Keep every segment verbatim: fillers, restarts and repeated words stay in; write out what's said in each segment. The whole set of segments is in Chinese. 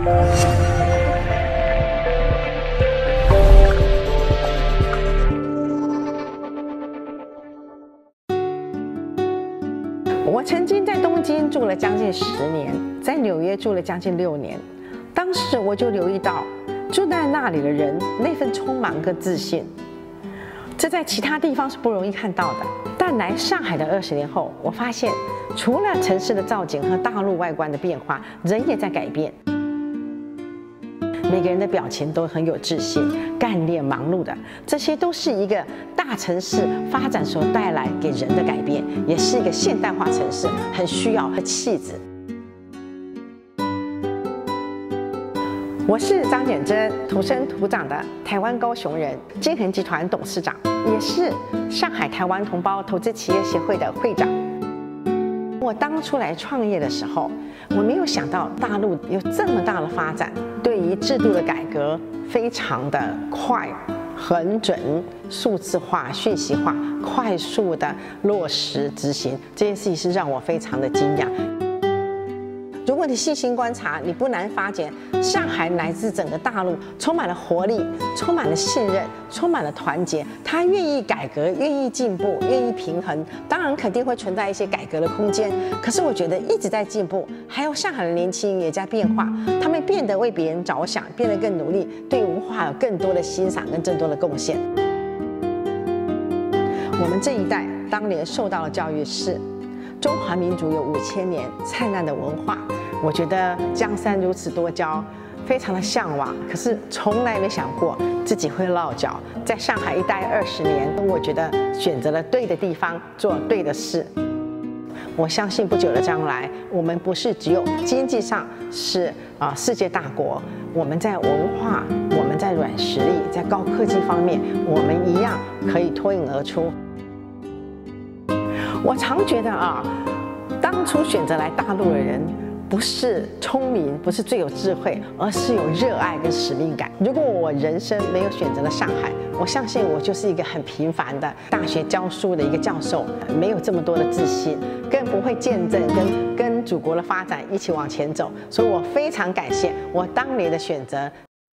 我曾经在东京住了将近十年，在纽约住了将近六年。当时我就留意到，住在那里的人那份匆忙跟自信，这在其他地方是不容易看到的。但来上海的二十年后，我发现，除了城市的造景和大陆外观的变化，人也在改变。每个人的表情都很有自信、干练、忙碌的，这些都是一个大城市发展所带来给人的改变，也是一个现代化城市很需要的气质。我是张简真，土生土长的台湾高雄人，金恒集团董事长，也是上海台湾同胞投资企业协会的会长。我当初来创业的时候，我没有想到大陆有这么大的发展，对于制度的改革非常的快、很准、数字化、讯息化，快速的落实执行，这件事情是让我非常的惊讶。如果你细心观察，你不难发现，上海乃至整个大陆充满了活力，充满了信任，充满了团结。他愿意改革，愿意进步，愿意平衡。当然，肯定会存在一些改革的空间。可是，我觉得一直在进步。还有上海的年轻人也在变化，他们变得为别人着想，变得更努力，对文化有更多的欣赏跟更多的贡献。我们这一代当年受到的教育是。中华民族有五千年灿烂的文化，我觉得江山如此多娇，非常的向往。可是从来没想过自己会落脚。在上海一待二十年，我觉得选择了对的地方，做对的事。我相信不久的将来，我们不是只有经济上是啊世界大国，我们在文化、我们在软实力、在高科技方面，我们一样可以脱颖而出。我常觉得啊，当初选择来大陆的人，不是聪明，不是最有智慧，而是有热爱跟使命感。如果我人生没有选择了上海，我相信我就是一个很平凡的大学教书的一个教授，没有这么多的自信，更不会见证跟跟祖国的发展一起往前走。所以我非常感谢我当年的选择。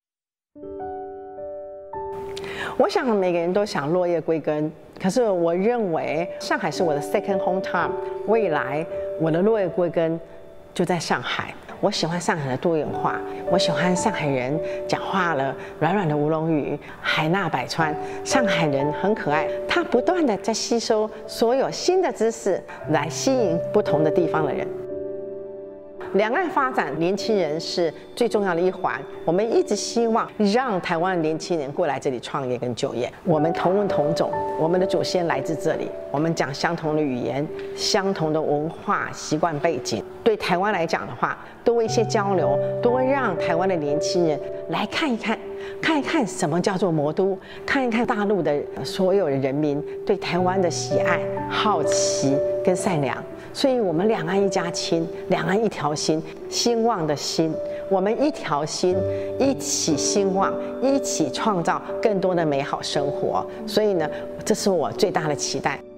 我想每个人都想落叶归根，可是我认为上海是我的 second hometown， 未来我的落叶归根就在上海。我喜欢上海的多元化，我喜欢上海人讲话了软软的吴龙语，海纳百川。上海人很可爱，他不断的在吸收所有新的知识，来吸引不同的地方的人。两岸发展，年轻人是最重要的一环。我们一直希望让台湾的年轻人过来这里创业跟就业。我们同文同种，我们的祖先来自这里，我们讲相同的语言，相同的文化习惯背景。对台湾来讲的话，多一些交流，多让台湾的年轻人来看一看，看一看什么叫做魔都，看一看大陆的所有的人民对台湾的喜爱、好奇跟善良。所以我们两岸一家亲，两岸一条心，兴旺的兴，我们一条心，一起兴旺，一起创造更多的美好生活。所以呢，这是我最大的期待。